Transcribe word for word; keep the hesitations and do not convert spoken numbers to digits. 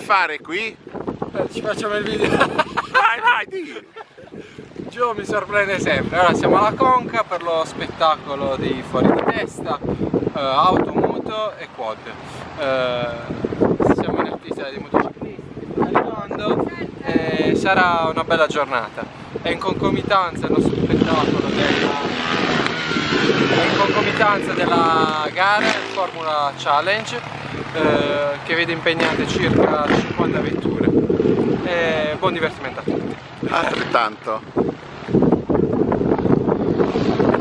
fare qui? Eh, ci facciamo il video. Vai, vai, di! Gio mi sorprende sempre. Ora siamo alla Conca per lo spettacolo di Fuori di Testa, eh, auto, moto e quad. Eh, siamo in attesa di motociclisti che stanno arrivando e sarà una bella giornata. È in concomitanza il nostro spettacolo della, è in concomitanza della gara, il Formula Challenge, eh, che vede impegnate circa cinquanta vetture. E buon divertimento a tutti. Altrettanto.